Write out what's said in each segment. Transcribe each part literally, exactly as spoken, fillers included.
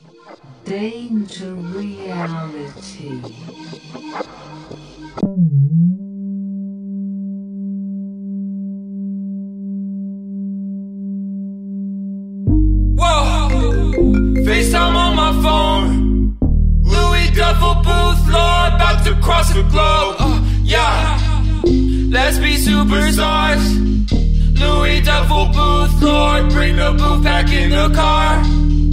Danger reality. FaceTime on my phone, Louis Duffel booth, Lord, about to cross the globe. Uh, yeah, let's be superstars. Louis Duffel booth, Lord, bring the booth back in the car.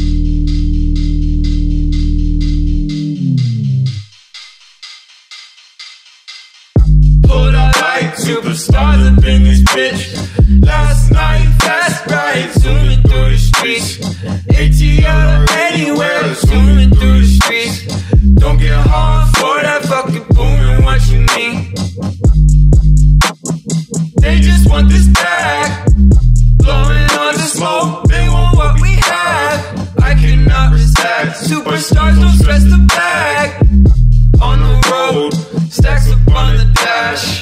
Pulled out like superstars up in this bitch. Last night, fast ride, zooming through the streets. A T L anywhere, zooming through the streets. Don't get hard for that fucking booming, what you need. They just want this bag, blowing on the smoke. They want what we have, I cannot respect. Superstars don't stress the bag. On the road, stacks up on the dash.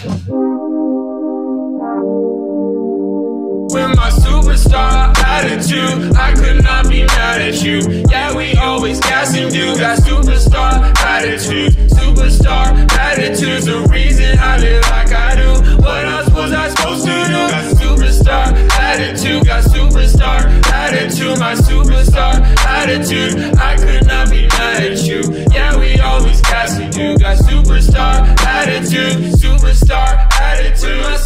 With my superstar attitude, I could not be mad at you. Yeah, we always gassing you. Got superstar attitude, superstar attitude's the reason I live like I do. What else was I supposed to do? Got superstar attitude, got superstar attitude, my superstar attitude. I could not be mad at you. Yeah, we always gassing you. Got superstar attitude, superstar attitude, my